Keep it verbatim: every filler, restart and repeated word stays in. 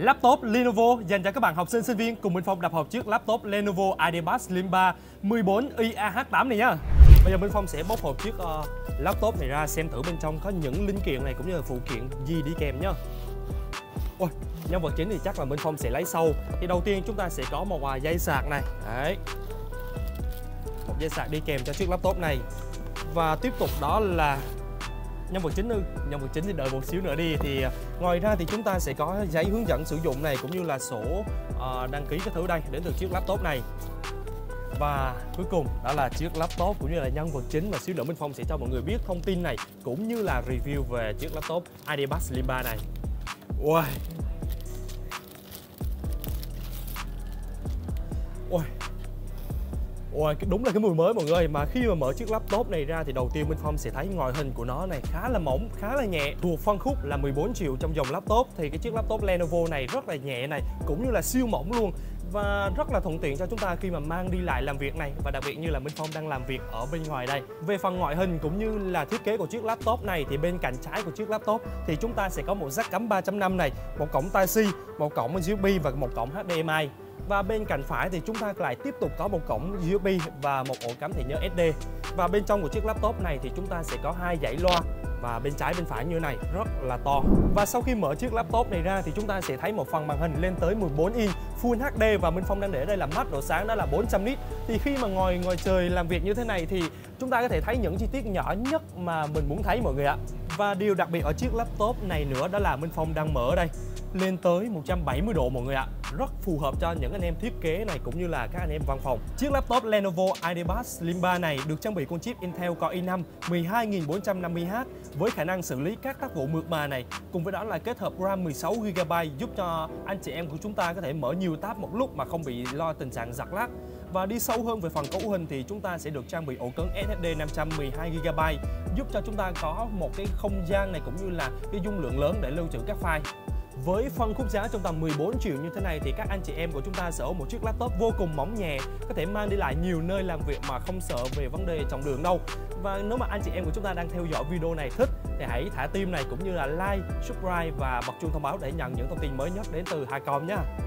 Laptop Lenovo dành cho các bạn học sinh sinh viên cùng Minh Phong đập hộp chiếc laptop Lenovo IdeaPad Slim ba mười bốn i A H tám này nhá. Bây giờ Minh Phong sẽ bóc hộp chiếc uh, laptop này ra xem thử bên trong có những linh kiện này cũng như là phụ kiện gì đi kèm nhá. Ôi, nhân vật chính thì chắc là Minh Phong sẽ lấy sau. Thì đầu tiên chúng ta sẽ có một uh, dây sạc này. Đấy. Một dây sạc đi kèm cho chiếc laptop này. Và tiếp tục đó là nhân vật chính ư nhân vật chính thì đợi một xíu nữa đi. Thì ngoài ra thì chúng ta sẽ có giấy hướng dẫn sử dụng này cũng như là sổ uh, đăng ký cái thứ đây đến từ chiếc laptop này. Và cuối cùng đó là chiếc laptop cũng như là nhân vật chính, và xíu nữa Minh Phong sẽ cho mọi người biết thông tin này cũng như là review về chiếc laptop IdeaPad Slim ba này. Ui. Ui. Ôi, đúng là cái mùi mới mọi người. Mà khi mà mở chiếc laptop này ra thì đầu tiên Minh Phong sẽ thấy ngoại hình của nó này khá là mỏng, khá là nhẹ. Thuộc phân khúc là mười bốn triệu trong dòng laptop thì cái chiếc laptop Lenovo này rất là nhẹ này, cũng như là siêu mỏng luôn. Và rất là thuận tiện cho chúng ta khi mà mang đi lại làm việc này. Và đặc biệt như là Minh Phong đang làm việc ở bên ngoài đây. Về phần ngoại hình cũng như là thiết kế của chiếc laptop này thì bên cạnh trái của chiếc laptop thì chúng ta sẽ có một jack cắm ba chấm năm này, một cổng Type-C, một cổng u ét bê và một cổng H D M I. Và bên cạnh phải thì chúng ta lại tiếp tục có một cổng u ét bê và một ổ cắm thẻ nhớ ét đê. Và bên trong của chiếc laptop này thì chúng ta sẽ có hai dãy loa, và bên trái bên phải như này rất là to. Và sau khi mở chiếc laptop này ra thì chúng ta sẽ thấy một phần màn hình lên tới mười bốn inch Full hát đê, và Minh Phong đang để đây là mắt độ sáng đó là bốn trăm nit. Thì khi mà ngồi ngoài trời làm việc như thế này thì chúng ta có thể thấy những chi tiết nhỏ nhất mà mình muốn thấy mọi người ạ. Và điều đặc biệt ở chiếc laptop này nữa đó là Minh Phong đang mở đây lên tới một trăm bảy mươi độ mọi người ạ. Rất phù hợp cho những anh em thiết kế này cũng như là các anh em văn phòng. Chiếc laptop Lenovo IdeaPad Slim ba này được trang bị con chip Intel Core i năm mười hai nghìn bốn trăm năm mươi H với khả năng xử lý các tác vụ mượt mà này. Cùng với đó là kết hợp RAM mười sáu gi ga bai giúp cho anh chị em của chúng ta có thể mở nhiều tab một lúc mà không bị lo tình trạng giật lag. Và đi sâu hơn về phần cấu hình thì chúng ta sẽ được trang bị ổ cứng ét ét đê năm trăm mười hai gi ga bai giúp cho chúng ta có một cái không gian này cũng như là cái dung lượng lớn để lưu trữ các file. Với phân khúc giá trong tầm mười bốn triệu như thế này thì các anh chị em của chúng ta sở hữu một chiếc laptop vô cùng mỏng nhẹ, có thể mang đi lại nhiều nơi làm việc mà không sợ về vấn đề trọng lượng đâu. Và nếu mà anh chị em của chúng ta đang theo dõi video này thích thì hãy thả tim này cũng như là like, subscribe và bật chuông thông báo để nhận những thông tin mới nhất đến từ Hacom nhé.